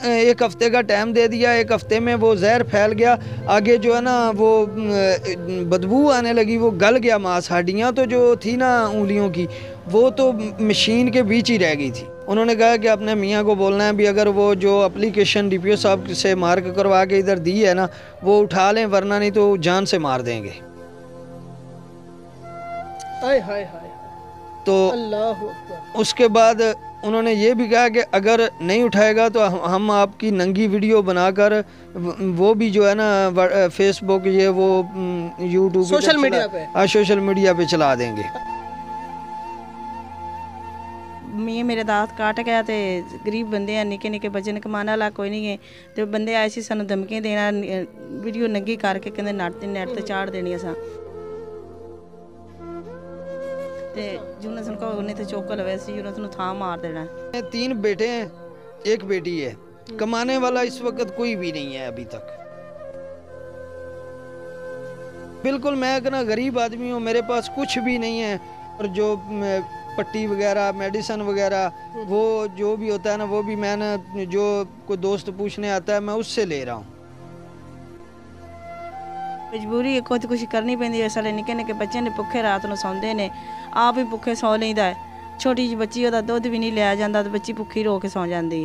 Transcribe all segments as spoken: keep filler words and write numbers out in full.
एक हफ्ते का टाइम दे दिया, एक हफ्ते में वो जहर फैल गया, आगे जो है ना वो बदबू आने लगी, वो गल गया मांस। हड्डियाँ तो जो थी ना उंगलियों की, वो तो मशीन के बीच ही रह गई थी। उन्होंने कहा कि अपने मियाँ को बोलना है भी अगर वो जो एप्लीकेशन डी पी ओ साहब से मार्क करवा के इधर दी है ना, वो उठा लें, वरना नहीं तो जान से मार देंगे। हाय हाय हाय। तो अल्लाह। उसके उसके बाद उन्होंने ये भी कहा कि अगर नहीं उठाएगा तो हम आपकी नंगी वीडियो बनाकर वो भी जो है ना फेसबुक ये वो यूट्यूब सोशल मीडिया पे, हाँ सोशल मीडिया पे चला देंगे। मैं मेरे दांत काट गया तो गरीब बंदे हैं, निके निके बच्चे ने, कमाने वाला कोई नहीं है। तो बंदे आए सी सानू धमकियां देना, वीडियो नंगी करके कहते नट नैट ते चाड़ देनी असा ते यूनस को उन्हें तो चौक लवे सी, यूनस नु थां मार देना। तीन बेटे हैं, एक बेटी है, कमाने वाला इस वक्त कोई भी नहीं है अभी तक। बिल्कुल मैं कहना गरीब आदमी हूँ, मेरे पास कुछ भी नहीं है। और जो पट्टी वगैरह मेडिसिन वगैरह वो जो भी होता है ना, वो भी मैंने जो कोई दोस्त पूछने आता है मैं उससे ले रहा हूँ। मजबूरी है, कुछ कुछ करनी पैंदी है। साले निके निके बच्चे ने भुखे रात को सौंदे ने, आप ही भुखे सौ लईदा है। छोटी जी बच्ची ओदा दुध भी नहीं लिया जाता तो बच्ची भुखी रो के सौ जाती है।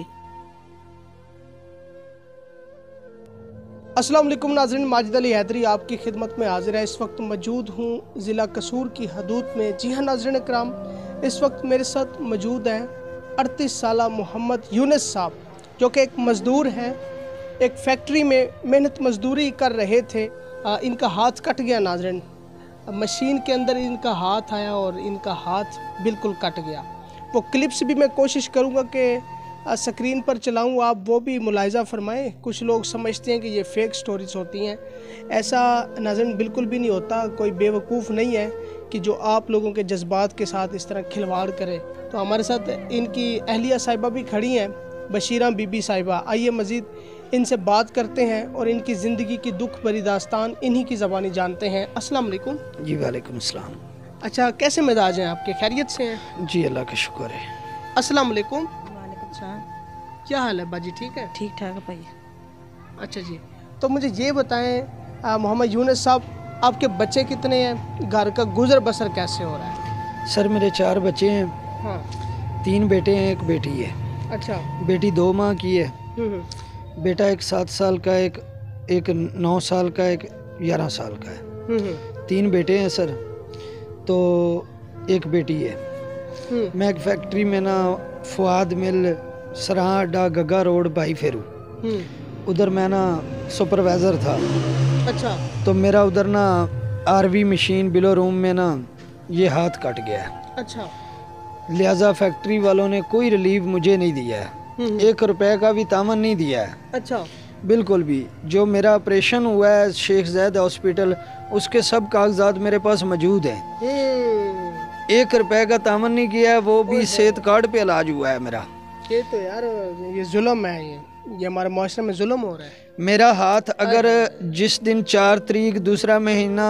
अस्सलाम वालेकुम नाज़रीन, माजिद अली हैदरी आपकी खिदमत में हाजिर है। इस वक्त मौजूद हूँ ज़िला कसूर की हदूद में। जी हाँ नाज़रीन कराम, इस वक्त मेरे साथ मौजूद हैं अड़तीस साला मोहम्मद यूनुस साहब, जो कि एक मज़दूर हैं, एक फैक्ट्री में मेहनत मजदूरी कर रहे थे। आ, इनका हाथ कट गया नाज़रीन, मशीन के अंदर इनका हाथ आया और इनका हाथ बिल्कुल कट गया। वो क्लिप्स भी मैं कोशिश करूँगा कि स्क्रीन पर चलाऊँ, आप वो भी मुलाहिज़ा फरमाएँ। कुछ लोग समझते हैं कि ये फ़ेक स्टोरीज़ होती हैं, ऐसा नाज़रीन बिल्कुल भी नहीं होता। कोई बेवकूफ़ नहीं है कि जो आप लोगों के जज्बात के साथ इस तरह खिलवाड़ करे। तो हमारे साथ इनकी अहलिया साहिबा भी खड़ी हैं, बशीरा बीबी साहिबा। आइए मज़ीद इनसे बात करते हैं और इनकी ज़िंदगी की दुख भरी दास्तान इन्हीं की ज़बानी जानते हैं। अस्सलाम वालेकुम। जी वालेकुम अस्सलाम। अच्छा, कैसे मिजाज हैं आपके, खैरियत से हैं? जी अल्लाह का शुक्र है। अस्सलाम वालेकुम। वालेकुम सलाम। क्या हाल है बाजी, ठीक है? ठीक ठाक है भाई। अच्छा जी, तो मुझे ये बताएं मोहम्मद यूनुस साहब, आपके बच्चे कितने हैं, घर का गुजर बसर कैसे हो रहा है? सर मेरे चार बच्चे हैं। हाँ। तीन बेटे हैं, एक बेटी है। अच्छा। बेटी दो माह की है, हम्म। बेटा एक सात साल का, एक एक नौ साल का, एक ग्यारह साल का है। हम्म। तीन बेटे हैं सर, तो एक बेटी है। हम्म। मैं एक फैक्ट्री में ना फुआद मिल सराहा अड्डा गग्गा रोड भाई फेरू, हम्म। उधर मैं ना सुपरवाइज़र था। अच्छा। तो मेरा उधर ना आरवी मशीन बिलो रूम में ना ये हाथ कट गया है। अच्छा। लिहाजा फैक्ट्री वालों ने कोई रिलीफ मुझे नहीं दिया है, हम्म। एक रुपए का भी तामन नहीं दिया है। अच्छा। बिल्कुल भी। जो मेरा ऑपरेशन हुआ है शेख ज़ैद हॉस्पिटल, उसके सब कागजात मेरे पास मौजूद हैं। हम्म। एक रुपए का तामन नहीं किया है, वो भी सेहत कार्ड पे इलाज हुआ है मेरा। ये तो यार ये जुल्म है, ये ये हमारे माशरे में जुल्म हो रहा है। मेरा हाथ अगर जिस दिन चार तारीख दूसरा महीना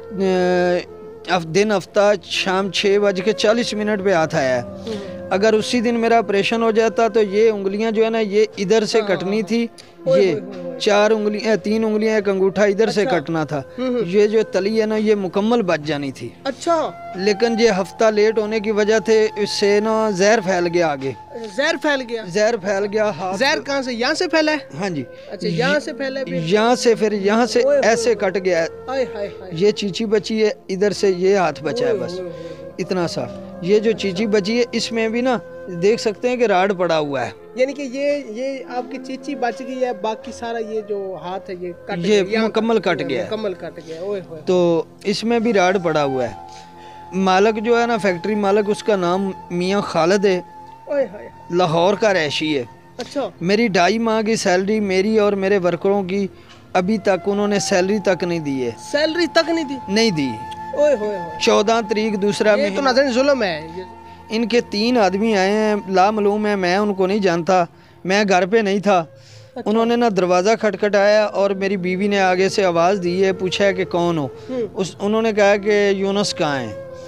अफ दिन हफ्ता शाम छः बज के चालीस मिनट पे हाथ आया है, अगर उसी दिन मेरा ऑपरेशन हो जाता तो ये उंगलियां जो है ना ये इधर से कटनी थी, ये चार उंगलियां तीन उंगलियां एक अंगूठा इधर से कटना था, ये जो तली है ना ये मुकम्मल बच जानी थी। अच्छा। लेकिन ये हफ्ता लेट होने की वजह से इससे ना जहर फैल गया, आगे जहर फैल गया। जहर फैल गया। हाथ जहर कहाँ से, यहाँ से फैला है? हाँ जी। अच्छा, यहाँ से फैला है, यहाँ से फिर यहाँ से ऐसे कट गया है। हाय हाय हाय। ये चीची बची है, इधर से ये हाथ बचा है, बस इतना सा। ये जो चीची बची है इसमें भी ना देख सकते हैं कि राड पड़ा हुआ है, यानी कि ये ये आपकी चीची बच गई है, बाकी सारा ये जो हाथ है ये कट ये गया, मुकम्मल कट गया, मुकम्मल कट गया। ओए होए। तो इसमें भी राड पड़ा हुआ है। मालक जो है ना फैक्ट्री मालक, उसका नाम मियाँ खालिद है, ओए होए, लाहौर का रहशी है। अच्छा। मेरी ढाई माह की सैलरी मेरी और मेरे वर्करों की अभी तक उन्होंने सैलरी तक नहीं दी है। सैलरी तक नहीं दी? नहीं दी। ओए होए होए। चौदह तारीख दूसरा ये तो नाज़रीन जुल्म है। ये इनके तीन आदमी आए हैं, लामालूम है, मैं उनको नहीं जानता, मैं घर पे नहीं था। अच्छा। उन्होंने ना दरवाज़ा खटखटाया और मेरी बीवी ने आगे से आवाज़ दी है, पूछा है कि कौन हो। उस उन्होंने कहा कि यूनुस कहाँ है।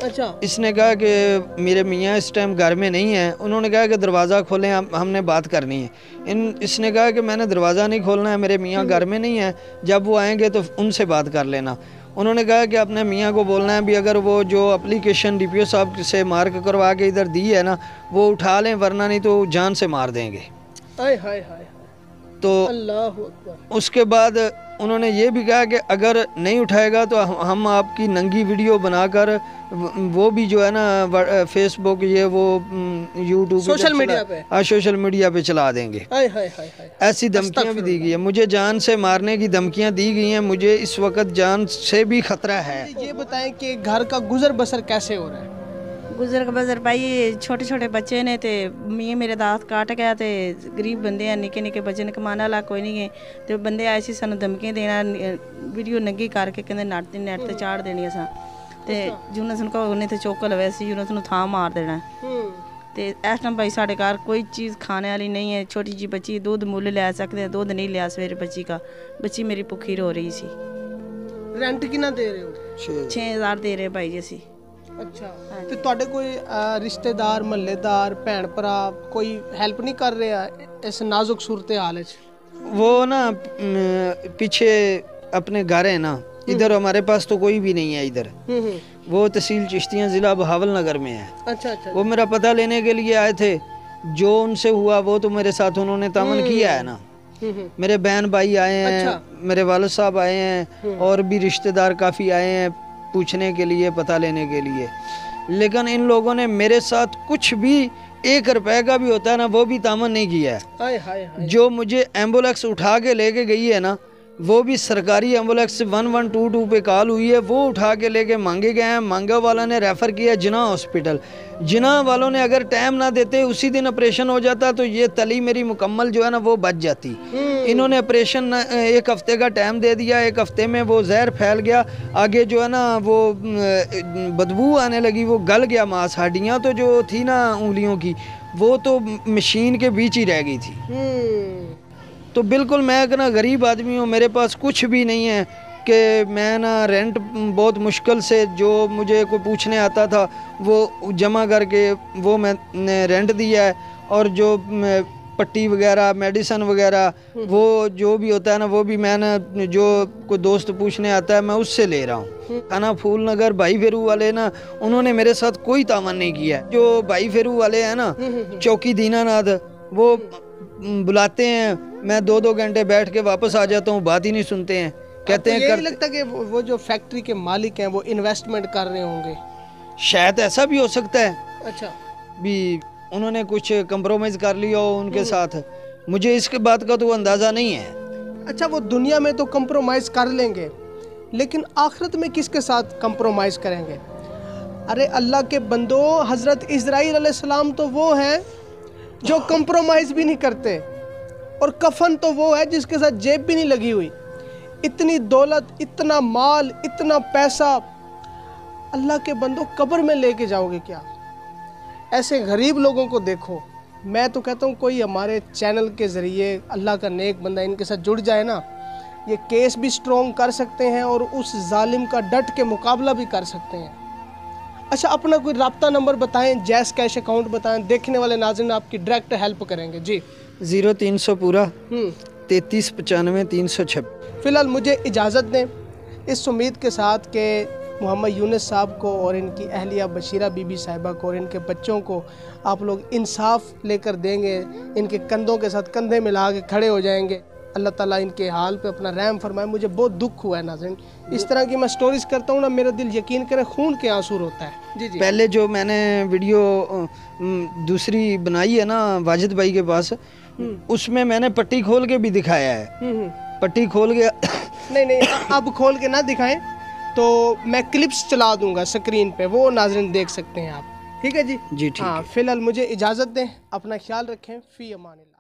अच्छा। इसने कहा कि मेरे मियाँ इस टाइम घर में नहीं हैं। उन्होंने कहा कि दरवाज़ा खोलें, हम हमने बात करनी है। इन इसने कहा कि मैंने दरवाज़ा नहीं खोलना है, मेरे मियाँ घर में नहीं हैं, जब वो आएंगे तो उनसे बात कर लेना। उन्होंने कहा कि अपने मियाँ को बोलना है भी अगर वो जो एप्लीकेशन डी पी ओ साहब से मार्क करवा के इधर दी है ना, वो उठा लें, वरना नहीं तो जान से मार देंगे। हाय हाय हाय। तो अल्लाह अकबर। उसके बाद उन्होंने ये भी कहा कि अगर नहीं उठाएगा तो हम आपकी नंगी वीडियो बनाकर वो भी जो है ना फेसबुक ये वो यूट्यूब सोशल मीडिया पे हाँ सोशल मीडिया पे चला देंगे। हाय हाय हाय हाय। ऐसी धमकियां भी दी गई है, मुझे जान से मारने की धमकियां दी गई हैं। मुझे इस वक्त जान से भी खतरा है। ये बताएं कि घर का गुजर बसर कैसे हो रहा है? गुजर बजर भाई छोटे छोटे बच्चे ने ते मी मेरे दांत काट गया ते गरीब बंदे हैं, निके निके बच्चे ने, कमाने वाला कोई नहीं है। तो बंदे आए सी सानू धमकियां देना, वीडियो नंगी करके कहंदे नैट ते नैट ते चाड़ देनी असां ते जुने सुन को उन्हें ते चौक लवे सी, जुने सुन थां मार देना। ते इस टाइम भाई साढ़े घर कोई चीज़ खाने वाली नहीं है। छोटी जी बच्ची दूध मुੱਲ ले सकते हैं, दूध नहीं लिया सवेरे बच्ची का, बच्ची मेरी भुखी रो रही सी। रेंट कितना दे रहे हो? छे हज़ार दे रहे भाई जी असी। अच्छा, ਤੇ ਤੁਹਾਡੇ ਕੋਈ ਰਿਸ਼ਤੇਦਾਰ ਮਹੱਲੇਦਾਰ ਭੈਣ ਭਰਾ ਕੋਈ हेल्प नहीं कर रहे हैं इस नाजुक सूरत हाल में? वो ना पीछे अपने घर है ना, इधर हमारे पास तो कोई भी नहीं है इधर। वो तहसील चिश्तियाँ ज़िला बहावलनगर में है। अच्छा अच्छा। वो मेरा पता लेने के लिए आए थे, जो उनसे हुआ वो तो मेरे साथ उन्होंने तामन किया है ना। मेरे बहन भाई आए हैं। अच्छा। मेरे वालिद साहब आए हैं और भी रिश्तेदार काफ़ी आए हैं पूछने के लिए, पता लेने के लिए। लेकिन इन लोगों ने मेरे साथ कुछ भी एक रुपए का भी होता है ना वो भी तामन नहीं किया है। हाय हाय हाय। जो मुझे एम्बुलेंस उठा के लेके गई है ना, वो भी सरकारी ambulance one one two two पे कॉल हुई है, वो उठा के लेके मांगे गए हैं। मांगा वाला ने रेफ़र किया जिना हॉस्पिटल। जिना वालों ने अगर टाइम ना देते, उसी दिन ऑपरेशन हो जाता तो ये तली मेरी मुकम्मल जो है ना वो बच जाती। इन्होंने ऑपरेशन एक हफ्ते का टाइम दे दिया, एक हफ्ते में वो जहर फैल गया, आगे जो है ना वो बदबू आने लगी, वो गल गया मांस। हड्डियाँ तो जो थी ना उंगलियों की, वो तो मशीन के बीच ही रह गई थी। तो बिल्कुल मैं एक ना गरीब आदमी हूँ, मेरे पास कुछ भी नहीं है कि मैं ना रेंट बहुत मुश्किल से जो मुझे कोई पूछने आता था वो जमा करके वो मैंने रेंट दिया है। और जो पट्टी वगैरह मेडिसिन वगैरह वो जो भी होता है ना वो भी मैंने जो कोई दोस्त पूछने आता है मैं उससे ले रहा हूँ। खाना फूल नगर भाई फेरू वाले ना उन्होंने मेरे साथ कोई तामन नहीं किया। जो भाई फेरू वाले हैं ना चौकी दीनानाथ, वो बुलाते हैं, मैं दो दो घंटे बैठ के वापस आ जाता हूँ, बात ही नहीं सुनते हैं। कहते हैं कर... लगता कि वो जो फैक्ट्री के मालिक हैं वो इन्वेस्टमेंट कर रहे होंगे, शायद ऐसा भी हो सकता है। अच्छा, भी उन्होंने कुछ कंप्रोमाइज़ कर लिया हो उनके साथ, मुझे इसके बात का तो अंदाज़ा नहीं है। अच्छा, वो दुनिया में तो कंप्रोमाइज़ कर लेंगे, लेकिन आखिरत में किसके साथ कंप्रोमाइज़ करेंगे? अरे अल्लाह के बंदो, हज़रत इज़राइल अलैहिस्सलाम तो वो हैं जो कंप्रोमाइज़ भी नहीं करते, और कफन तो वो है जिसके साथ जेब भी नहीं लगी हुई। इतनी दौलत, इतना माल, इतना पैसा, अल्लाह के बंदो कब्र में लेके जाओगे क्या? ऐसे गरीब लोगों को देखो। मैं तो कहता हूँ कोई हमारे चैनल के ज़रिए अल्लाह का नेक बंदा इनके साथ जुड़ जाए ना, ये केस भी स्ट्रॉन्ग कर सकते हैं और उस जालिम का डट के मुकाबला भी कर सकते हैं। अच्छा, अपना कोई राब्ता नंबर बताएं, जैस कैश अकाउंट बताएं, देखने वाले नाज़रीन आपकी डायरेक्ट हेल्प करेंगे जी। ज़ीरो तीन सौ पूरा तैतीस पचानवे तीन सौ छब्बीस। फ़िलहाल मुझे इजाज़त दें इस उम्मीद के साथ कि मोहम्मद यूनुस साहब को और इनकी अहलिया बशीरा बीबी साहिबा को और इनके बच्चों को आप लोग इंसाफ लेकर देंगे, इनके कंधों के साथ कंधे मिला के खड़े हो जाएंगे। अल्लाह ताला इनके हाल पे अपना रहम फरमाए। मुझे बहुत दुख हुआ है नाज़रीन, इस तरह की मैं स्टोरीज करता हूँ ना, मेरा दिल यकीन करे खून के आंसू होता है। जी जी। पहले जो मैंने वीडियो दूसरी बनाई है ना वाजिद भाई के पास, उसमें मैंने पट्टी खोल के भी दिखाया है। पट्टी खोल के नहीं नहीं अब खोल के ना दिखाएं तो मैं क्लिप्स चला दूंगा स्क्रीन पे, वो नाज़रीन देख सकते हैं आप। ठीक है जी? जी ठीक है। हाँ, फिलहाल मुझे इजाज़त दें, अपना ख्याल रखें, फ़ी अमान।